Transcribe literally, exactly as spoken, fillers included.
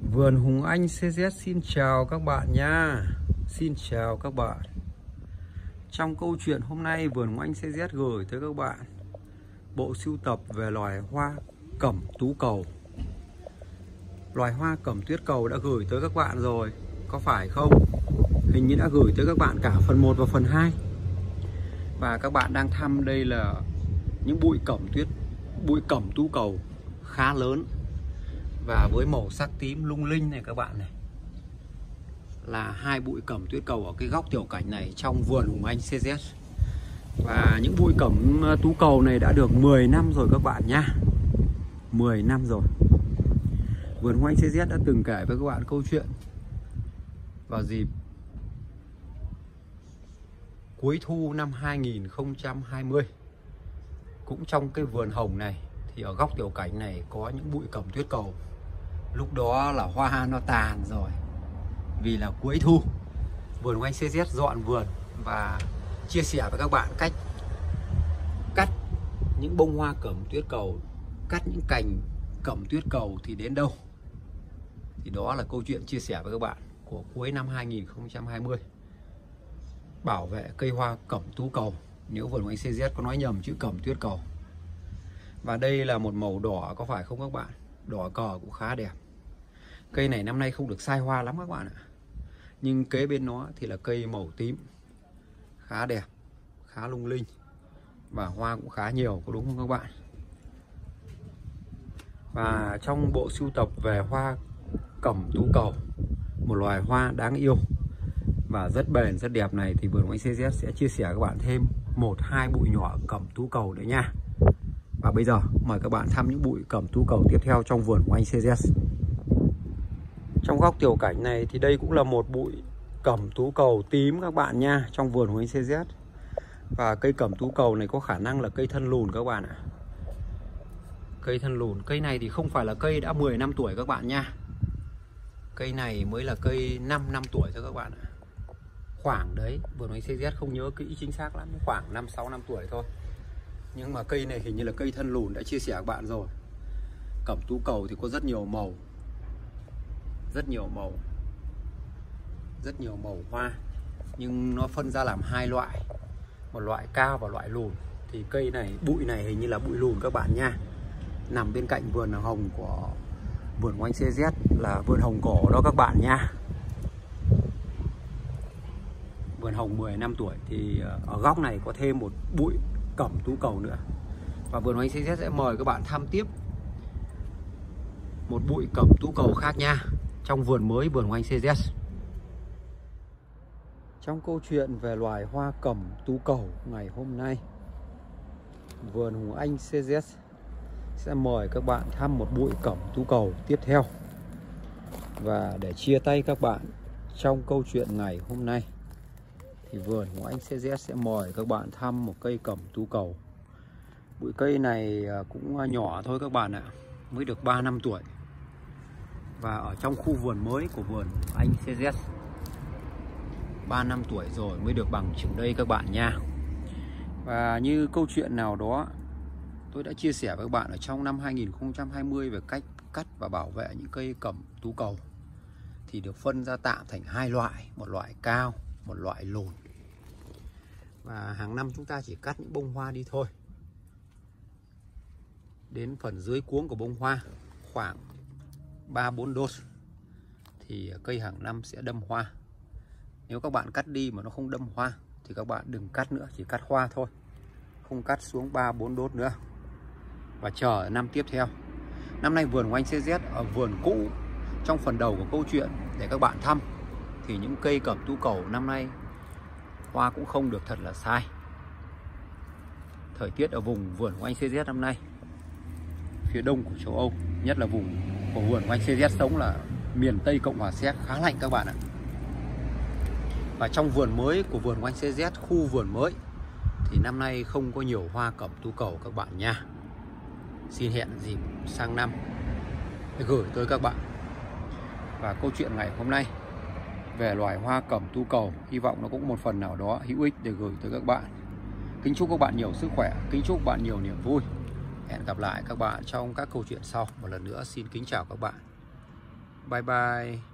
Vườn Hùng Anh xê dét xin chào các bạn nha. Xin chào các bạn. Trong câu chuyện hôm nay, Vườn Hùng Anh xê dét gửi tới các bạn bộ sưu tập về loài hoa cẩm tú cầu. Loài hoa cẩm tuyết cầu đã gửi tới các bạn rồi, có phải không? Hình như đã gửi tới các bạn cả phần một và phần hai. Và các bạn đang thăm đây là những bụi cẩm tuyết, bụi cẩm tú cầu khá lớn và với màu sắc tím lung linh này các bạn này, là hai bụi cẩm tuyết cầu ở cái góc tiểu cảnh này trong vườn Hùng Anh xê dét. Và những bụi cẩm tú cầu này đã được mười năm rồi các bạn nhá. mười năm rồi. Vườn Hùng Anh xê dét đã từng kể với các bạn câu chuyện vào dịp cuối thu năm hai nghìn không trăm hai mươi. Cũng trong cái vườn hồng này thì ở góc tiểu cảnh này có những bụi cẩm tuyết cầu. Lúc đó là hoa nó tàn rồi, vì là cuối thu. Vườn Hùng Anh xê dét dọn vườn và chia sẻ với các bạn cách cắt những bông hoa cẩm tuyết cầu, cắt những cành cẩm tuyết cầu thì đến đâu. Thì đó là câu chuyện chia sẻ với các bạn của cuối năm hai nghìn không trăm hai mươi. Bảo vệ cây hoa cẩm tú cầu, nếu Vườn Hùng Anh xê dét có nói nhầm chữ cẩm tuyết cầu. Và đây là một màu đỏ, có phải không các bạn? Đỏ cờ cũng khá đẹp. Cây này năm nay không được sai hoa lắm các bạn ạ. Nhưng kế bên nó thì là cây màu tím, khá đẹp, khá lung linh. Và hoa cũng khá nhiều, có đúng không các bạn? Và trong bộ sưu tập về hoa cẩm tú cầu, một loài hoa đáng yêu và rất bền, rất đẹp này, thì Vườn Hùng Anh xê dét sẽ chia sẻ các bạn thêm một hai bụi nhỏ cẩm tú cầu nữa nha. Và bây giờ mời các bạn thăm những bụi cẩm tú cầu tiếp theo trong vườn Hùng Anh xê dét. Trong góc tiểu cảnh này thì đây cũng là một bụi cẩm tú cầu tím các bạn nha, trong vườn Hùng Anh xê dét. Và cây cẩm tú cầu này có khả năng là cây thân lùn các bạn ạ. Cây thân lùn, cây này thì không phải là cây đã mười năm tuổi các bạn nha. Cây này mới là cây năm năm tuổi thôi các bạn ạ. Khoảng đấy, Vườn Hùng Anh xê dét không nhớ kỹ chính xác lắm, khoảng năm sáu năm tuổi thôi. Nhưng mà cây này hình như là cây thân lùn, đã chia sẻ các bạn rồi. Cẩm tú cầu thì có rất nhiều màu, rất nhiều màu, rất nhiều màu hoa, nhưng nó phân ra làm hai loại, một loại cao và loại lùn. Thì cây này, bụi này hình như là bụi lùn các bạn nha. Nằm bên cạnh vườn hồng của Vườn Hùng Anh xê dét là vườn hồng cổ đó các bạn nha. Vườn hồng mười năm tuổi thì ở góc này có thêm một bụi cẩm tú cầu nữa. Và Vườn Hùng Anh xê dét sẽ mời các bạn thăm tiếp một bụi cẩm tú cầu khác nha, trong vườn mới Vườn Hùng Anh xê dét. Trong câu chuyện về loài hoa cẩm tú cầu ngày hôm nay, Vườn Hùng Anh xê dét sẽ mời các bạn thăm một bụi cẩm tú cầu tiếp theo. Và để chia tay các bạn trong câu chuyện ngày hôm nay thì Vườn Hùng Anh xê dét sẽ mời các bạn thăm một cây cẩm tú cầu. Bụi cây này cũng nhỏ thôi các bạn ạ, mới được ba năm tuổi. Và ở trong khu vườn mới của Vườn Hùng Anh xê dét, ba năm tuổi rồi mới được bằng chừng đây các bạn nha. Và như câu chuyện nào đó tôi đã chia sẻ với các bạn ở trong năm hai nghìn không trăm hai mươi về cách cắt và bảo vệ những cây cẩm tú cầu, thì được phân ra tạm thành hai loại, một loại cao, một loại lùn. Và hàng năm chúng ta chỉ cắt những bông hoa đi thôi. Đến phần dưới cuống của bông hoa khoảng ba bốn đốt thì cây hàng năm sẽ đâm hoa. Nếu các bạn cắt đi mà nó không đâm hoa thì các bạn đừng cắt nữa, chỉ cắt hoa thôi, không cắt xuống ba bốn đốt nữa. Và chờ năm tiếp theo. Năm nay Vườn Hùng Anh xê dét ở vườn cũ, trong phần đầu của câu chuyện để các bạn thăm, thì những cây cẩm tú cầu năm nay hoa cũng không được thật là sai. Thời tiết ở vùng Vườn Hùng Anh xê dét năm nay, phía đông của châu Âu, nhất là vùng của Vườn Hùng Anh xê dét sống là miền Tây Cộng hòa Séc, khá lạnh các bạn ạ. Và trong vườn mới của Vườn Hùng Anh xê dét, khu vườn mới, thì năm nay không có nhiều hoa cẩm tú cầu các bạn nha. Xin hẹn dịp sang năm để gửi tới các bạn. Và câu chuyện ngày hôm nay về loài hoa cẩm tú cầu, hy vọng nó cũng một phần nào đó hữu ích để gửi tới các bạn. Kính chúc các bạn nhiều sức khỏe, kính chúc các bạn nhiều niềm vui. Hẹn gặp lại các bạn trong các câu chuyện sau. Một lần nữa xin kính chào các bạn. Bye bye.